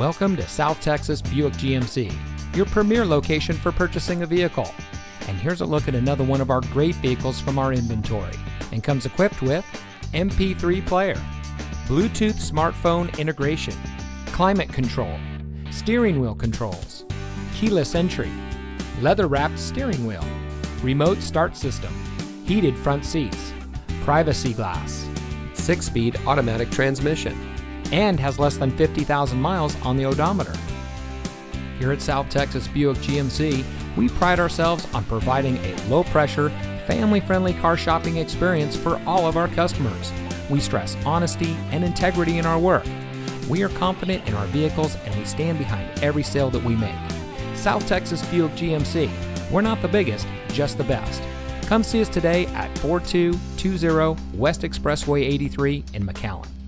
Welcome to South Texas Buick GMC, your premier location for purchasing a vehicle. And here's a look at another one of our great vehicles from our inventory, and comes equipped with MP3 player, Bluetooth smartphone integration, climate control, steering wheel controls, keyless entry, leather-wrapped steering wheel, remote start system, heated front seats, privacy glass, 6-speed automatic transmission, and has less than 50,000 miles on the odometer. Here at South Texas Buick GMC, we pride ourselves on providing a low-pressure, family-friendly car shopping experience for all of our customers. We stress honesty and integrity in our work. We are confident in our vehicles, and we stand behind every sale that we make. South Texas Buick GMC, we're not the biggest, just the best. Come see us today at 4220 West Expressway 83 in McAllen.